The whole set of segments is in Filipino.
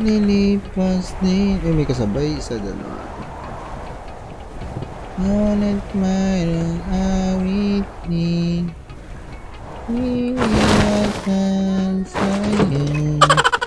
Lilipas din. May kasabay sa dalawa. Ngunit mayroong awitin. Iingatan sa'yo.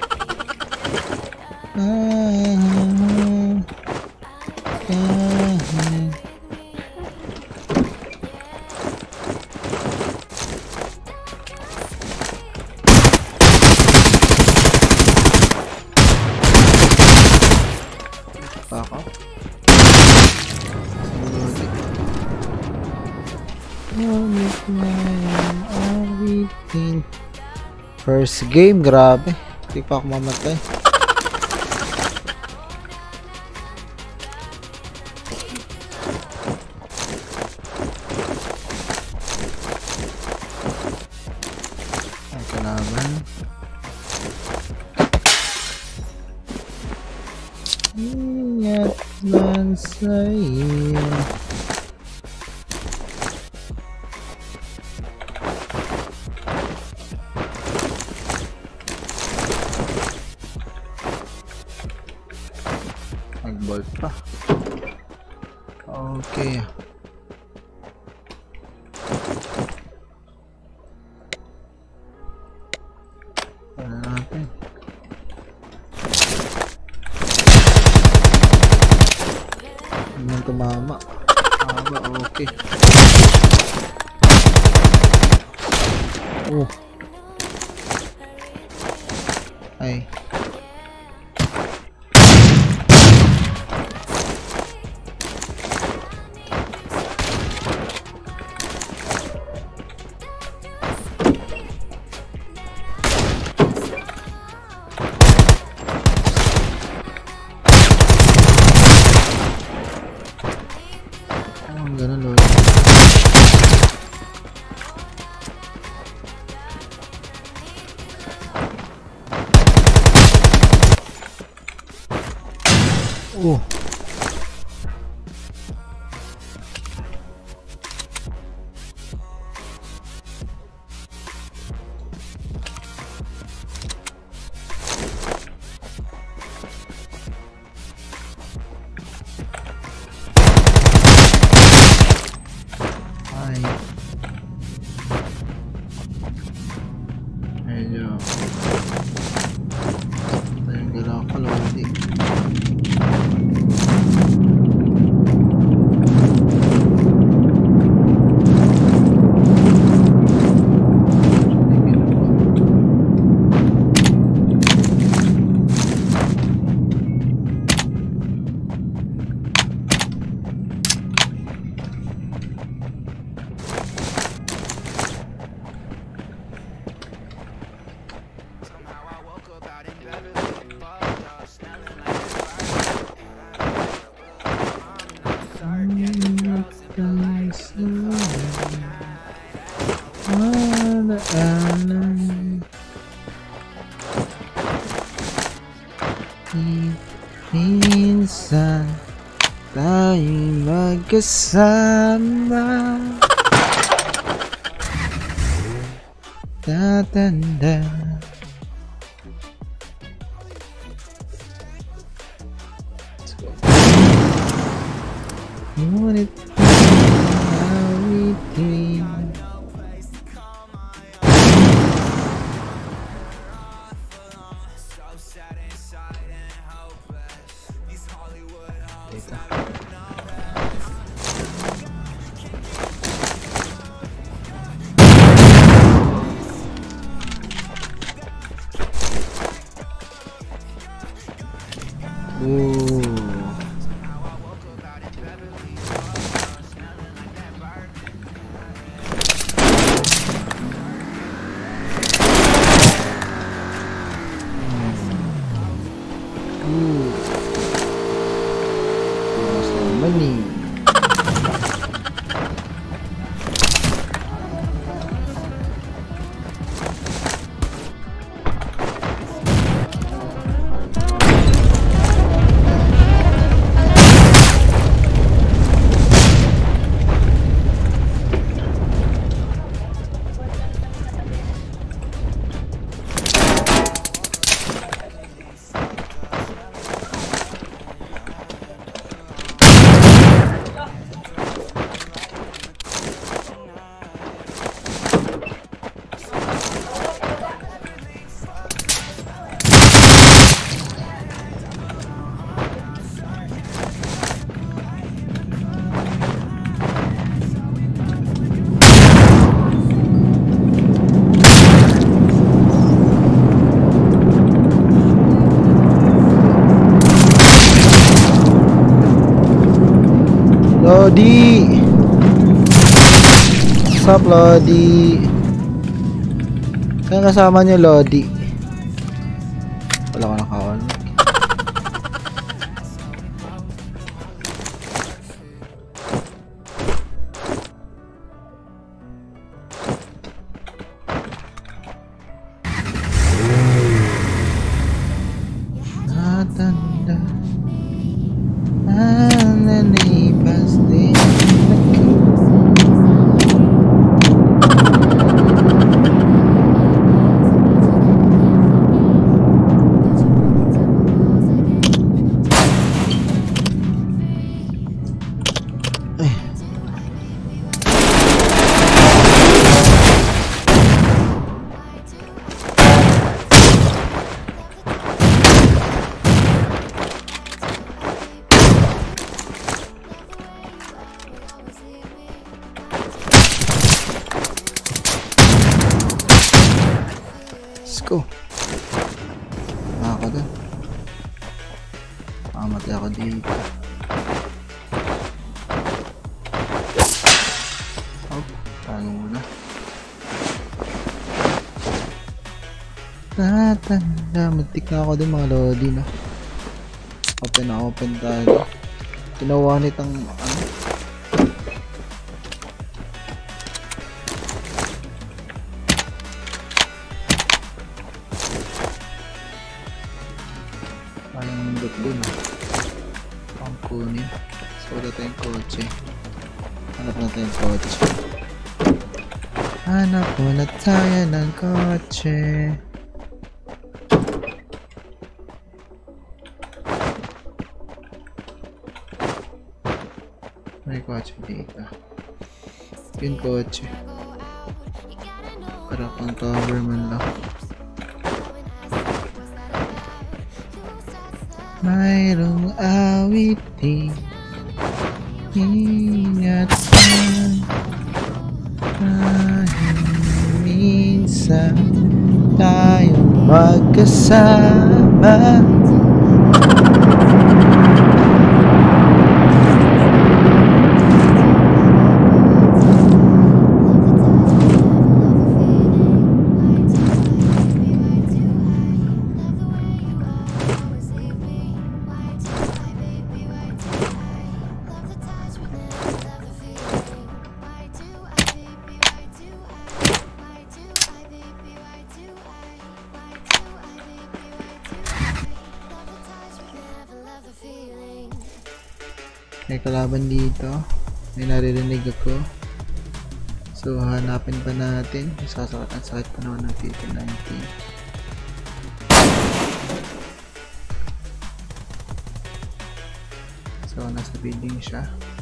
First game, grabe. Hindi pa ako mamatay. Ang kalaban. Ingat lang sa'yo. Nag-bolt pa. Okay. Ano natin? Hindi tumama. Okay. Oh. Ay. Ganun lodi. Oh. Medyo tayong galaw ka lodi. Minsan tayong magkasama, tatanda. Ngunit awitin. Money. Lodi! Sup, Lodi? Saan kasama niyo, Lodi? Wala ko naka-on. Natanda nanipas din ako. Let's go. Ako dun. Mamatay ako dito. Oh, paano muna? Natanda. Muntik na ako dun mga lodi, no? Open na open tayo. Tinawanit ang ano. Parang nandot dun, ang kunin. So wala tayong kotse. Hanap na tayong kotse. Hanap muna tayo ng kotse. May kotse dito. Yung kotse. Para pang cover man lang. Mayroong awitin, ingatan, kahit minsan tayong magkasama. May kalaban dito. May naririnig ako. So hanapin pa natin. Ang sakit pa naman ng PT-19. So nasa building siya.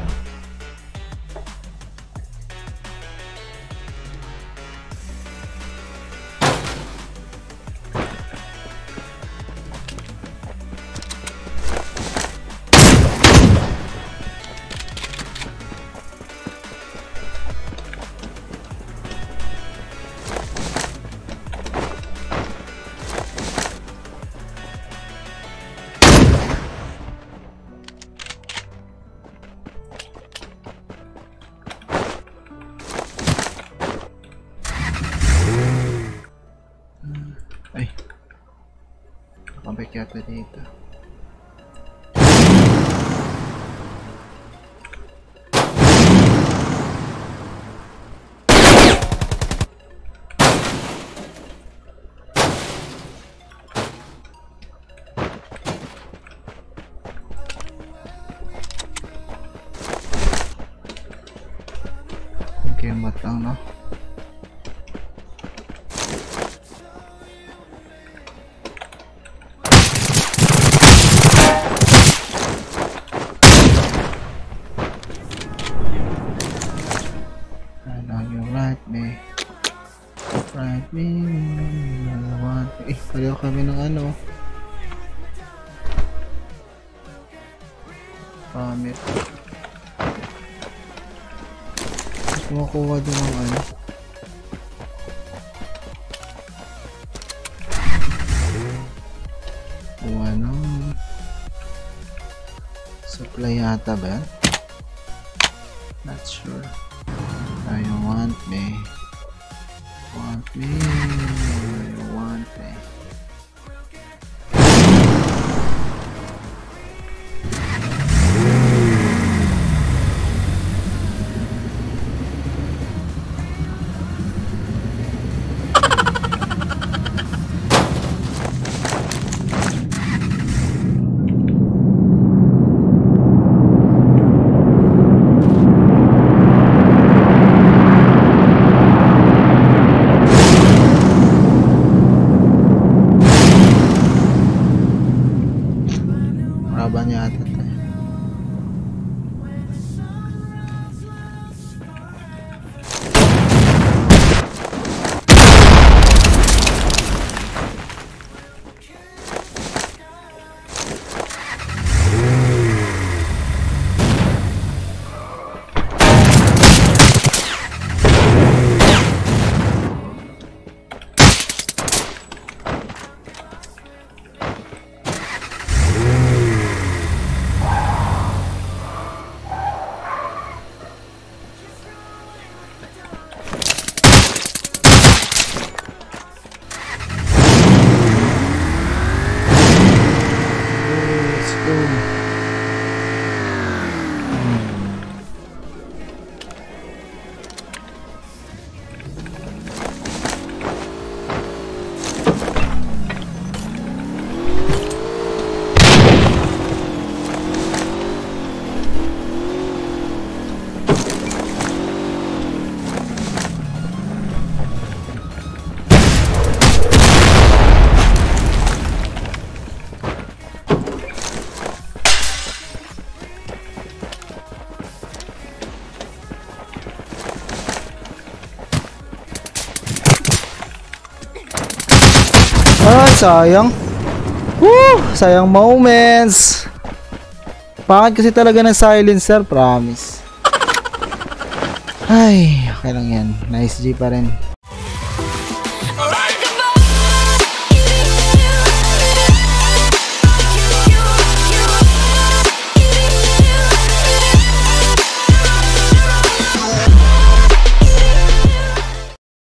Ay, nakabike yata dito. Okay, matang no. Right me, pareho kami ng ano. Pamit. Kumukuha din ng ano. Kuha ng supply yata ba yan? Not sure. You want me? Want me? You want me? Maraba niya ata tayo. Ay, sayang. Woo! Sayang moments. Pangit kasi talaga ng silencer, promise. Ay, okay lang yan. Nice G pa rin.